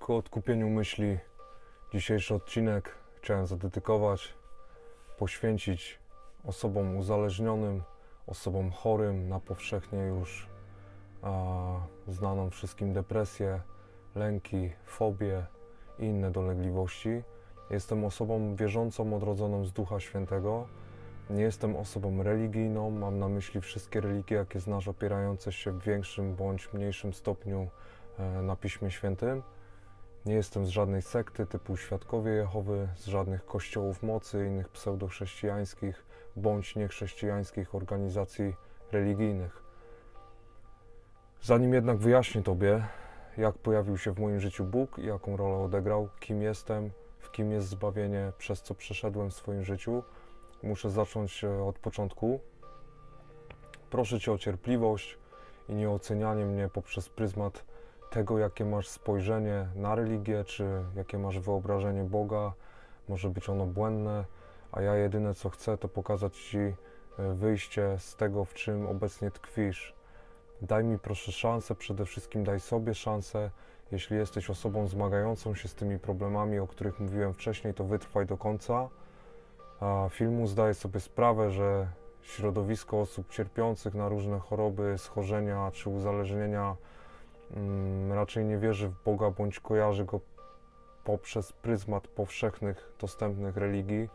Ku odkupieniu myśli dzisiejszy odcinek chciałem zadedykować, poświęcić osobom uzależnionym, osobom chorym na powszechnie już znaną wszystkim depresję, lęki, fobie i inne dolegliwości. Jestem osobą wierzącą, odrodzoną z Ducha Świętego. Nie jestem osobą religijną, mam na myśli wszystkie religie, jakie znasz, opierające się w większym bądź mniejszym stopniu na Piśmie Świętym. Nie jestem z żadnej sekty typu Świadkowie Jehowy, z żadnych kościołów mocy, innych pseudochrześcijańskich bądź niechrześcijańskich organizacji religijnych. Zanim jednak wyjaśnię Tobie, jak pojawił się w moim życiu Bóg i jaką rolę odegrał, kim jestem, w kim jest zbawienie, przez co przeszedłem w swoim życiu, muszę zacząć od początku. Proszę Cię o cierpliwość i nieocenianie mnie poprzez pryzmat tego, jakie masz spojrzenie na religię, czy jakie masz wyobrażenie Boga. Może być ono błędne, a ja jedyne co chcę, to pokazać Ci wyjście z tego, w czym obecnie tkwisz. Daj mi proszę szansę, przede wszystkim daj sobie szansę. Jeśli jesteś osobą zmagającą się z tymi problemami, o których mówiłem wcześniej, to wytrwaj do końca. Filmu zdaję sobie sprawę, że środowisko osób cierpiących na różne choroby, schorzenia czy uzależnienia raczej nie wierzy w Boga bądź kojarzy Go poprzez pryzmat powszechnych, dostępnych religii.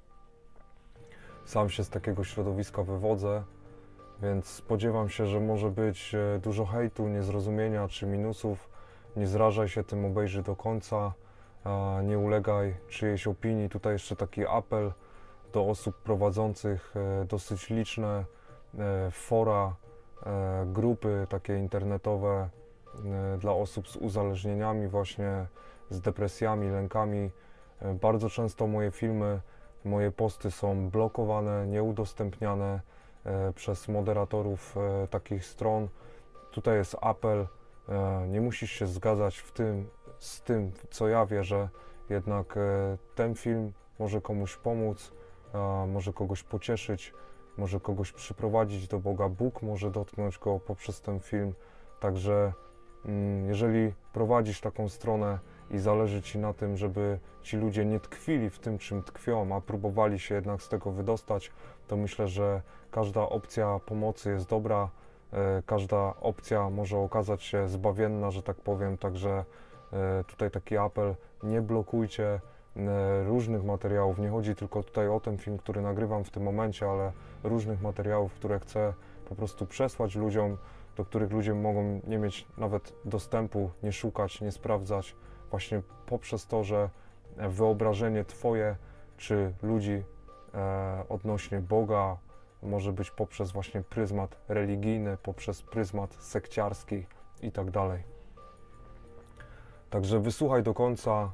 Sam się z takiego środowiska wywodzę, więc spodziewam się, że może być dużo hejtu, niezrozumienia czy minusów. Nie zrażaj się tym, obejrzyj do końca, nie ulegaj czyjejś opinii. Tutaj jeszcze taki apel do osób prowadzących dosyć liczne fora, grupy takie internetowe dla osób z uzależnieniami, właśnie z depresjami, lękami. Bardzo często moje filmy, moje posty są blokowane, nieudostępniane przez moderatorów takich stron. Tutaj jest apel, nie musisz się zgadzać z tym, co ja wierzę, jednak ten film może komuś pomóc, może kogoś pocieszyć, może kogoś przyprowadzić do Boga. Bóg może dotknąć go poprzez ten film. Także jeżeli prowadzisz taką stronę i zależy Ci na tym, żeby ci ludzie nie tkwili w tym, czym tkwią, a próbowali się jednak z tego wydostać, to myślę, że każda opcja pomocy jest dobra, każda opcja może okazać się zbawienna, że tak powiem, także tutaj taki apel, nie blokujcie różnych materiałów, nie chodzi tylko tutaj o ten film, który nagrywam w tym momencie, ale różnych materiałów, które chcę po prostu przesłać ludziom, do których ludzie mogą nie mieć nawet dostępu, nie szukać, nie sprawdzać, właśnie poprzez to, że wyobrażenie Twoje czy ludzi odnośnie Boga może być poprzez właśnie pryzmat religijny, poprzez pryzmat sekciarski i tak dalej. Także wysłuchaj do końca.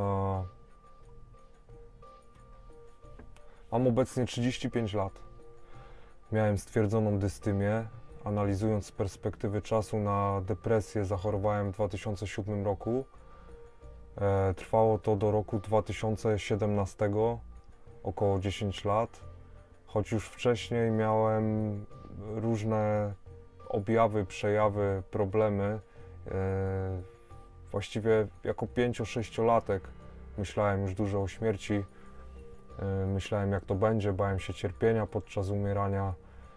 Mam obecnie 35 lat. Miałem stwierdzoną dystymię. Analizując z perspektywy czasu na depresję, zachorowałem w 2007 roku. Trwało to do roku 2017, około 10 lat. Choć już wcześniej miałem różne objawy, przejawy, problemy. Właściwie jako 5-6-latek myślałem już dużo o śmierci. Myślałem, jak to będzie, bałem się cierpienia podczas umierania.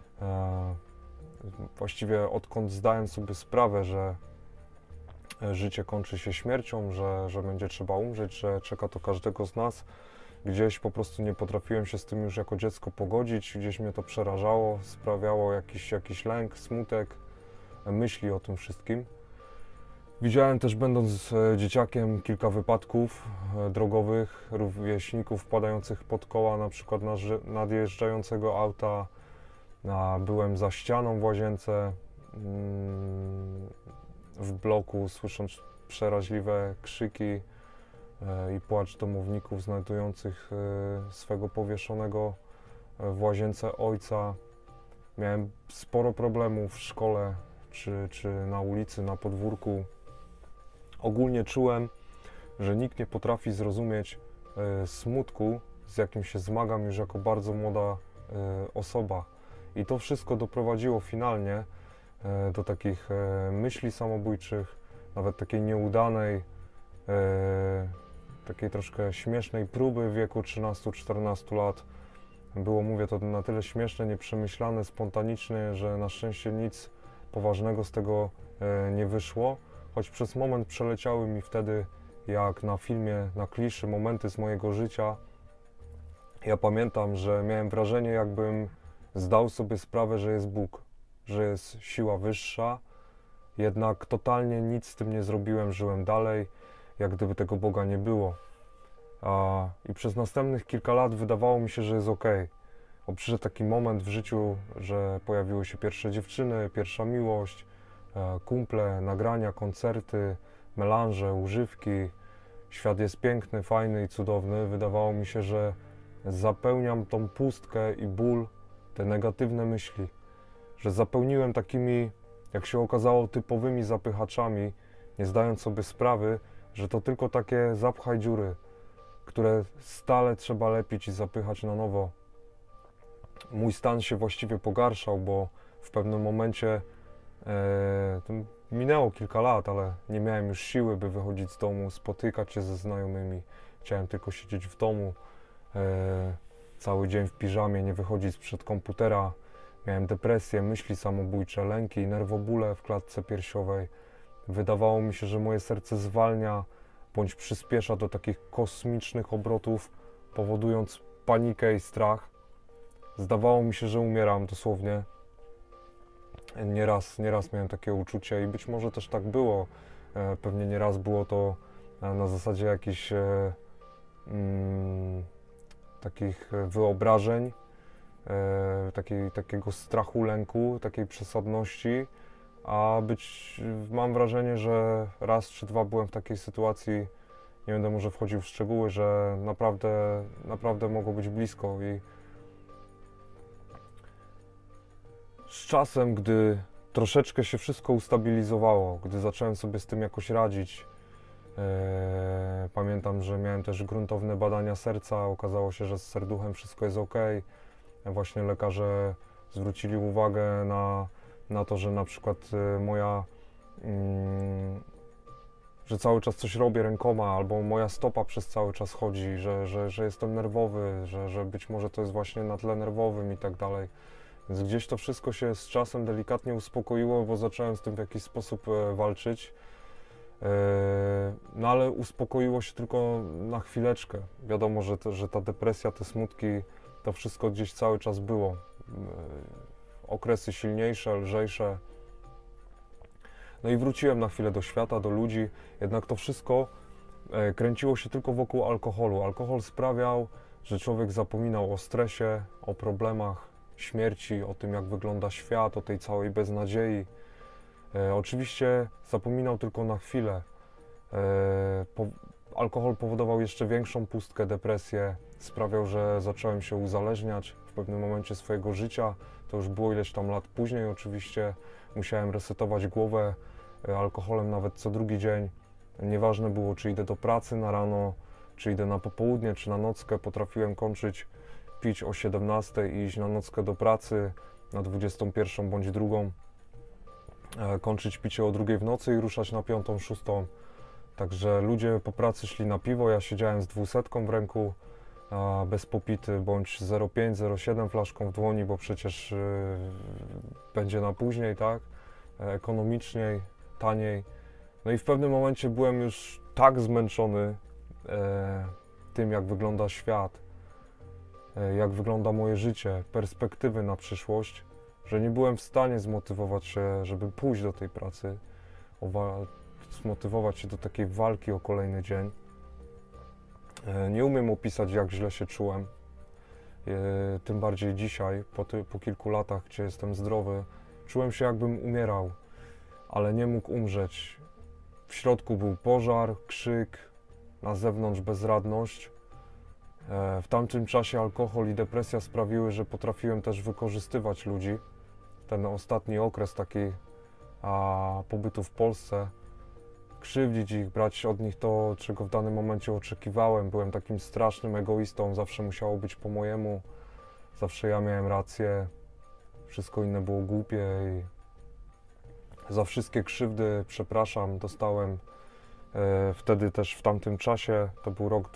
Właściwie odkąd zdałem sobie sprawę, że życie kończy się śmiercią, że będzie trzeba umrzeć, że czeka to każdego z nas, gdzieś po prostu nie potrafiłem się z tym już jako dziecko pogodzić, gdzieś mnie to przerażało, sprawiało jakiś lęk, smutek, myśli o tym wszystkim. Widziałem też, będąc dzieciakiem, kilka wypadków drogowych, rówieśników wpadających pod koła, na przykład nadjeżdżającego auta. Byłem za ścianą w łazience, w bloku, słysząc przeraźliwe krzyki i płacz domowników znajdujących swego powieszonego w łazience ojca. Miałem sporo problemów w szkole czy na ulicy, na podwórku. Ogólnie czułem, że nikt nie potrafi zrozumieć smutku, z jakim się zmagam już jako bardzo młoda osoba. I to wszystko doprowadziło finalnie do takich myśli samobójczych, nawet takiej nieudanej, takiej troszkę śmiesznej próby w wieku 13-14 lat. Było, mówię, to na tyle śmieszne, nieprzemyślane, spontaniczne, że na szczęście nic poważnego z tego nie wyszło, choć przez moment przeleciały mi wtedy, jak na filmie, na kliszy, momenty z mojego życia. Ja pamiętam, że miałem wrażenie, jakbym zdał sobie sprawę, że jest Bóg, że jest siła wyższa, jednak totalnie nic z tym nie zrobiłem, żyłem dalej, jak gdyby tego Boga nie było. I przez następnych kilka lat wydawało mi się, że jest ok. Przyszedł taki moment w życiu, że pojawiły się pierwsze dziewczyny, pierwsza miłość, kumple, nagrania, koncerty, melanże, używki. Świat jest piękny, fajny i cudowny. Wydawało mi się, że zapełniam tą pustkę i ból, te negatywne myśli, że zapełniłem takimi, jak się okazało, typowymi zapychaczami, nie zdając sobie sprawy, że to tylko takie zapchaj dziury, które stale trzeba lepić i zapychać na nowo. Mój stan się właściwie pogarszał, bo w pewnym momencie minęło kilka lat, ale nie miałem już siły, by wychodzić z domu, spotykać się ze znajomymi. Chciałem tylko siedzieć w domu, cały dzień w piżamie, nie wychodzić sprzed komputera. Miałem depresję, myśli samobójcze, lęki, nerwobóle w klatce piersiowej. Wydawało mi się, że moje serce zwalnia bądź przyspiesza do takich kosmicznych obrotów, powodując panikę i strach. Zdawało mi się, że umieram dosłownie. Nieraz miałem takie uczucie i być może też tak było. Pewnie nieraz było to na zasadzie jakichś takich wyobrażeń, takiego strachu, lęku, takiej przesadności, mam wrażenie, że raz czy dwa byłem w takiej sytuacji, nie będę może wchodził w szczegóły, że naprawdę mogło być blisko i z czasem, gdy troszeczkę się wszystko ustabilizowało, gdy zacząłem sobie z tym jakoś radzić, pamiętam, że miałem też gruntowne badania serca, okazało się, że z serduchem wszystko jest ok. Właśnie lekarze zwrócili uwagę na to, że na przykład że cały czas coś robię rękoma, albo moja stopa przez cały czas chodzi, że jestem nerwowy, że być może to jest właśnie na tle nerwowym i tak dalej. Więc gdzieś to wszystko się z czasem delikatnie uspokoiło, bo zacząłem z tym w jakiś sposób walczyć. No ale uspokoiło się tylko na chwileczkę. Wiadomo, że ta depresja, te smutki, to wszystko gdzieś cały czas było. Okresy silniejsze, lżejsze. No i wróciłem na chwilę do świata, do ludzi, jednak to wszystko kręciło się tylko wokół alkoholu. Alkohol sprawiał, że człowiek zapominał o stresie, o problemach, śmierci, o tym, jak wygląda świat, o tej całej beznadziei. Oczywiście zapominał tylko na chwilę. Alkohol powodował jeszcze większą pustkę, depresję, sprawiał, że zacząłem się uzależniać w pewnym momencie swojego życia. To już było ileś tam lat później oczywiście. Musiałem resetować głowę alkoholem nawet co drugi dzień. Nieważne było, czy idę do pracy na rano, czy idę na popołudnie, czy na nockę. Potrafiłem kończyć pić o 17 i iść na nockę do pracy na 21 bądź 2. Kończyć picie o 2 w nocy i ruszać na 5, 6. Także ludzie po pracy szli na piwo, ja siedziałem z 200 w ręku, bez popity, bądź 0,5, 0,7 flaszką w dłoni, bo przecież będzie na później, tak? Ekonomiczniej, taniej. No i w pewnym momencie byłem już tak zmęczony tym, jak wygląda świat, jak wygląda moje życie, perspektywy na przyszłość, że nie byłem w stanie zmotywować się, żeby pójść do tej pracy, zmotywować się do takiej walki o kolejny dzień. Nie umiem opisać, jak źle się czułem, tym bardziej dzisiaj, po kilku latach, gdzie jestem zdrowy. Czułem się, jakbym umierał, ale nie mógł umrzeć. W środku był pożar, krzyk, na zewnątrz bezradność. W tamtym czasie alkohol i depresja sprawiły, że potrafiłem też wykorzystywać ludzi. Ten ostatni okres taki pobytu w Polsce, krzywdzić ich, brać od nich to, czego w danym momencie oczekiwałem. Byłem takim strasznym egoistą, zawsze musiało być po mojemu, zawsze ja miałem rację, wszystko inne było głupie i za wszystkie krzywdy, przepraszam, dostałem Wtedy też w tamtym czasie, to był rok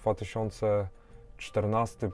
2014,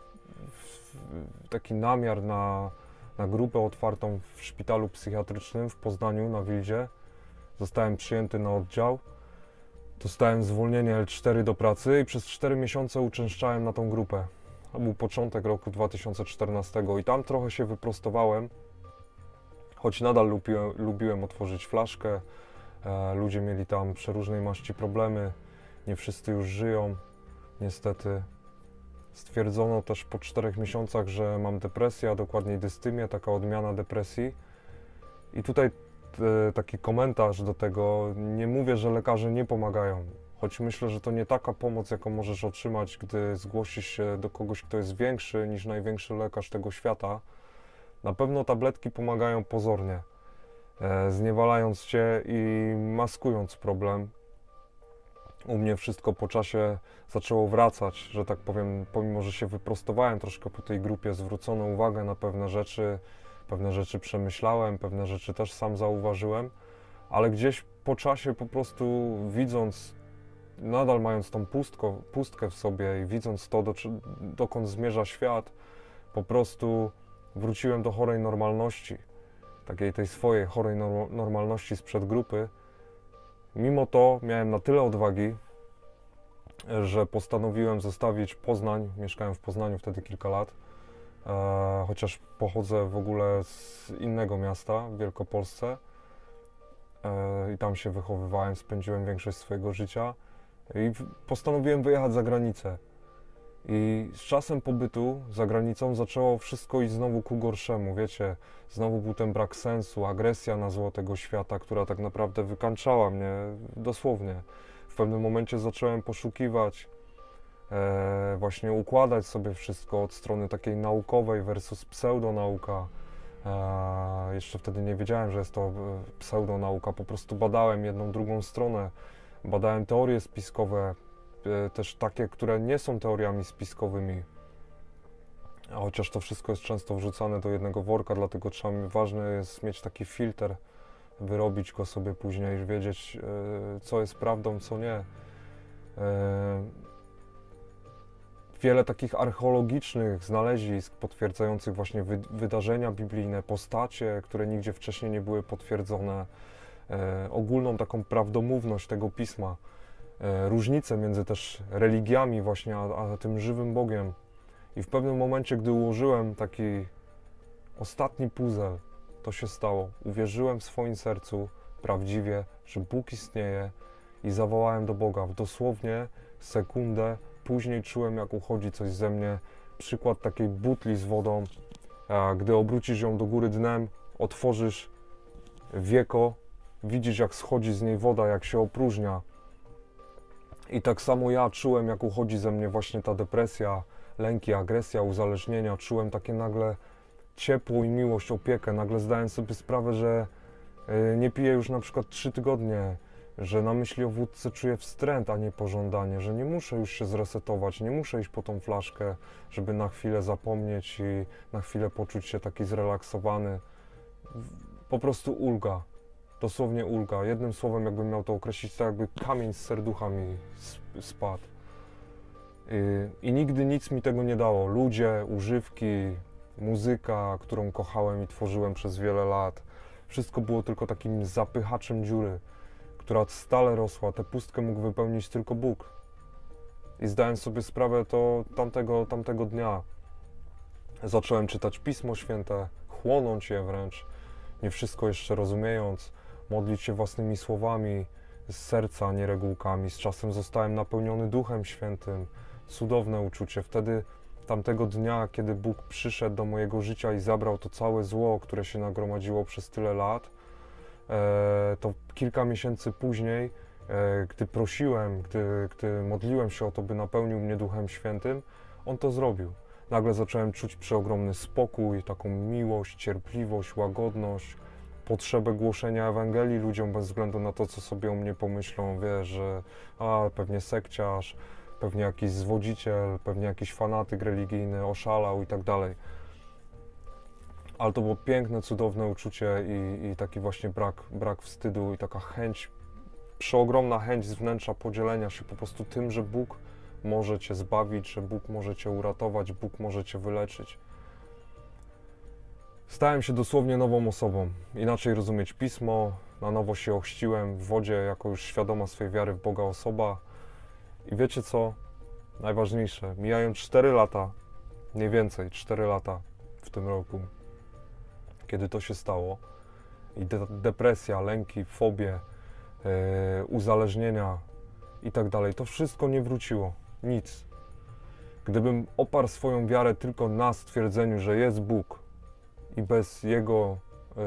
taki namiar na grupę otwartą w szpitalu psychiatrycznym w Poznaniu na Wildzie. Zostałem przyjęty na oddział. Dostałem zwolnienie L4 do pracy i przez 4 miesiące uczęszczałem na tą grupę. To był początek roku 2014 i tam trochę się wyprostowałem, choć nadal lubiłem otworzyć flaszkę. Ludzie mieli tam przeróżnej maści problemy, nie wszyscy już żyją, niestety. Stwierdzono też po 4 miesiącach, że mam depresję, a dokładniej dystymię, taka odmiana depresji. I tutaj taki komentarz do tego, nie mówię, że lekarze nie pomagają, choć myślę, że to nie taka pomoc, jaką możesz otrzymać, gdy zgłosisz się do kogoś, kto jest większy niż największy lekarz tego świata. Na pewno tabletki pomagają pozornie, zniewalając cię i maskując problem. U mnie wszystko po czasie zaczęło wracać, że tak powiem, pomimo że się wyprostowałem troszkę po tej grupie, zwrócono uwagę na pewne rzeczy przemyślałem, pewne rzeczy też sam zauważyłem, ale gdzieś po czasie po prostu widząc, nadal mając tą pustkę w sobie i widząc to, dokąd zmierza świat, po prostu wróciłem do chorej normalności, takiej tej swojej chorej normalności sprzed grupy. Mimo to miałem na tyle odwagi, że postanowiłem zostawić Poznań. Mieszkałem w Poznaniu wtedy kilka lat, chociaż pochodzę w ogóle z innego miasta w Wielkopolsce i tam się wychowywałem, spędziłem większość swojego życia i postanowiłem wyjechać za granicę. I z czasem pobytu za granicą zaczęło wszystko iść znowu ku gorszemu, wiecie, znowu był ten brak sensu, agresja na zło tego świata, która tak naprawdę wykańczała mnie dosłownie. W pewnym momencie zacząłem poszukiwać, właśnie układać sobie wszystko od strony takiej naukowej versus pseudonauka. Jeszcze wtedy nie wiedziałem, że jest to pseudonauka, po prostu badałem jedną, drugą stronę, badałem teorie spiskowe, też takie, które nie są teoriami spiskowymi, a chociaż to wszystko jest często wrzucane do jednego worka, dlatego ważne jest mieć taki filtr, wyrobić go sobie później, wiedzieć, co jest prawdą, co nie. Wiele takich archeologicznych znalezisk potwierdzających właśnie wydarzenia biblijne, postacie, które nigdzie wcześniej nie były potwierdzone, ogólną taką prawdomówność tego pisma, różnice między też religiami właśnie, a tym żywym Bogiem. I w pewnym momencie, gdy ułożyłem taki ostatni puzzle, to się stało. Uwierzyłem w swoim sercu prawdziwie, że Bóg istnieje i zawołałem do Boga. Dosłownie sekundę później czułem, jak uchodzi coś ze mnie. Przykład takiej butli z wodą. Gdy obrócisz ją do góry dnem, otworzysz wieko, widzisz, jak schodzi z niej woda, jak się opróżnia. I tak samo ja czułem, jak uchodzi ze mnie właśnie ta depresja, lęki, agresja, uzależnienia. Czułem takie nagle ciepło i miłość, opiekę. Nagle zdałem sobie sprawę, że nie piję już na przykład 3 tygodnie, że na myśli o wódce czuję wstręt, a nie pożądanie, że nie muszę już się zresetować, nie muszę iść po tą flaszkę, żeby na chwilę zapomnieć i na chwilę poczuć się taki zrelaksowany. Po prostu ulga. Dosłownie ulga. Jednym słowem, jakbym miał to określić, to jakby kamień z serducha mi spadł. I nigdy nic mi tego nie dało. Ludzie, używki, muzyka, którą kochałem i tworzyłem przez wiele lat. Wszystko było tylko takim zapychaczem dziury, która stale rosła. Tę pustkę mógł wypełnić tylko Bóg. I zdałem sobie sprawę to tamtego dnia. Zacząłem czytać Pismo Święte, chłonąć je wręcz, nie wszystko jeszcze rozumiejąc, modlić się własnymi słowami, z serca, nie regułkami. Z czasem zostałem napełniony Duchem Świętym. Cudowne uczucie. Wtedy, tamtego dnia, kiedy Bóg przyszedł do mojego życia i zabrał to całe zło, które się nagromadziło przez tyle lat, to kilka miesięcy później, gdy prosiłem, gdy modliłem się o to, by napełnił mnie Duchem Świętym, On to zrobił. Nagle zacząłem czuć przeogromny spokój, taką miłość, cierpliwość, łagodność, potrzebę głoszenia Ewangelii ludziom bez względu na to, co sobie o mnie pomyślą, wiesz, że pewnie sekciarz, pewnie jakiś zwodziciel, pewnie jakiś fanatyk religijny oszalał i tak dalej. Ale to było piękne, cudowne uczucie i taki właśnie brak wstydu i taka chęć przeogromna chęć z wnętrza podzielenia się po prostu tym, że Bóg może Cię zbawić, że Bóg może Cię uratować, Bóg może Cię wyleczyć. Stałem się dosłownie nową osobą. Inaczej rozumieć Pismo, na nowo się ochrzciłem w wodzie jako już świadoma swej wiary w Boga osoba. I wiecie co? Najważniejsze, mijają 4 lata, mniej więcej 4 lata w tym roku, kiedy to się stało. I depresja, lęki, fobie, uzależnienia i tak dalej, to wszystko nie wróciło. Nic. Gdybym oparł swoją wiarę tylko na stwierdzeniu, że jest Bóg i bez Jego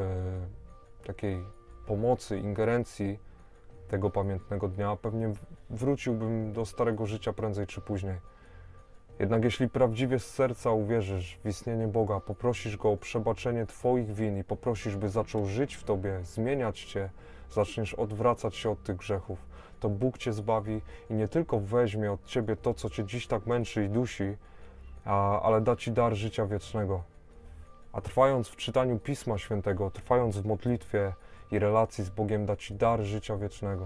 takiej pomocy, ingerencji tego pamiętnego dnia, pewnie wróciłbym do starego życia prędzej czy później. Jednak jeśli prawdziwie z serca uwierzysz w istnienie Boga, poprosisz Go o przebaczenie Twoich win i poprosisz, by zaczął żyć w Tobie, zmieniać Cię, zaczniesz odwracać się od tych grzechów, to Bóg Cię zbawi i nie tylko weźmie od Ciebie to, co Cię dziś tak męczy i dusi, ale da Ci dar życia wiecznego. A trwając w czytaniu Pisma Świętego, trwając w modlitwie i relacji z Bogiem, da Ci dar życia wiecznego.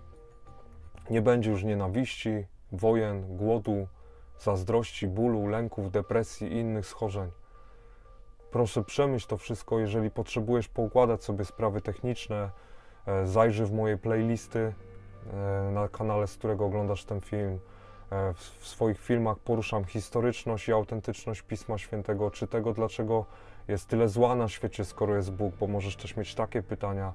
Nie będzie już nienawiści, wojen, głodu, zazdrości, bólu, lęków, depresji i innych schorzeń. Proszę przemyśl to wszystko, jeżeli potrzebujesz poukładać sobie sprawy techniczne, zajrzyj w moje playlisty na kanale, z którego oglądasz ten film. W swoich filmach poruszam historyczność i autentyczność Pisma Świętego, czy tego, dlaczego jest tyle zła na świecie, skoro jest Bóg, bo możesz też mieć takie pytania,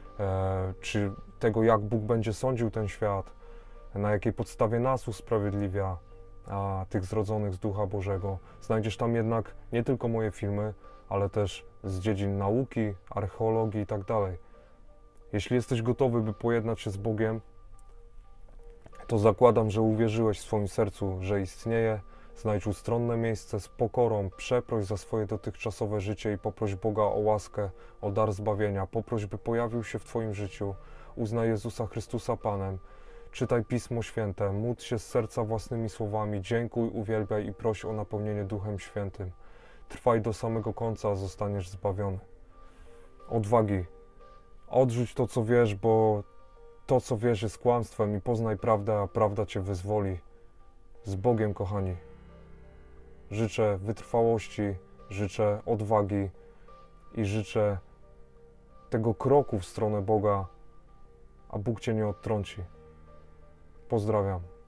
czy tego, jak Bóg będzie sądził ten świat, na jakiej podstawie nas usprawiedliwia, a tych zrodzonych z Ducha Bożego. Znajdziesz tam jednak nie tylko moje filmy, ale też z dziedzin nauki, archeologii i tak dalej. Jeśli jesteś gotowy, by pojednać się z Bogiem, to zakładam, że uwierzyłeś w swoim sercu, że istnieje. Znajdź ustronne miejsce z pokorą, przeproś za swoje dotychczasowe życie i poproś Boga o łaskę, o dar zbawienia. Poproś, by pojawił się w Twoim życiu. Uznaj Jezusa Chrystusa Panem. Czytaj Pismo Święte, módl się z serca własnymi słowami, dziękuj, uwielbiaj i proś o napełnienie Duchem Świętym. Trwaj do samego końca, a zostaniesz zbawiony. Odwagi. Odrzuć to, co wiesz, bo to, co wiesz, jest kłamstwem i poznaj prawdę, a prawda Cię wyzwoli. Z Bogiem, kochani. Życzę wytrwałości, życzę odwagi i życzę tego kroku w stronę Boga, a Bóg Cię nie odtrąci. Pozdrawiam.